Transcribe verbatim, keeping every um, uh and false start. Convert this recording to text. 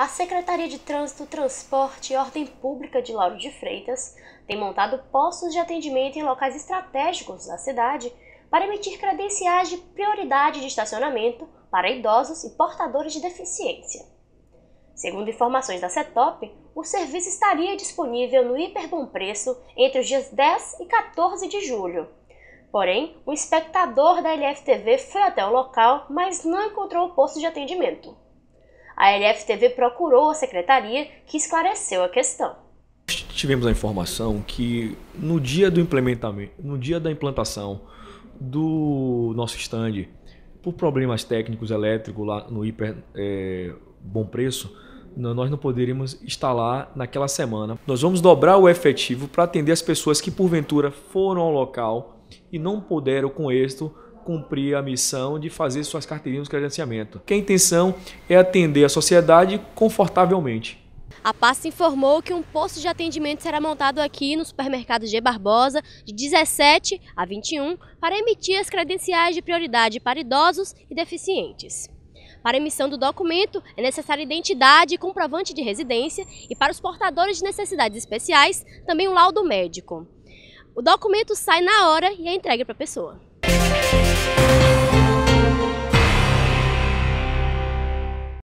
A Secretaria de Trânsito, Transporte e Ordem Pública de Lauro de Freitas tem montado postos de atendimento em locais estratégicos da cidade para emitir credenciais de prioridade de estacionamento para idosos e portadores de deficiência. Segundo informações da CETOP, o serviço estaria disponível no Hiper Bom Preço entre os dias dez e quatorze de julho. Porém, um espectador da L F T V foi até o local, mas não encontrou o posto de atendimento. A L F T V procurou a secretaria, que esclareceu a questão. Tivemos a informação que no dia do implementamento, no dia da implantação do nosso stand, por problemas técnicos elétricos lá no Hiper é, Bom Preço, nós não poderíamos instalar naquela semana. Nós vamos dobrar o efetivo para atender as pessoas que porventura foram ao local e não puderam com êxito cumprir a missão de fazer suas carteirinhas de credenciamento. Que a intenção é atender a sociedade confortavelmente. A pasta informou que um posto de atendimento será montado aqui no supermercado G. Barbosa de dezessete a vinte e um para emitir as credenciais de prioridade para idosos e deficientes. Para emissão do documento é necessária identidade e comprovante de residência e para os portadores de necessidades especiais também um laudo médico. O documento sai na hora e é entregue para a pessoa.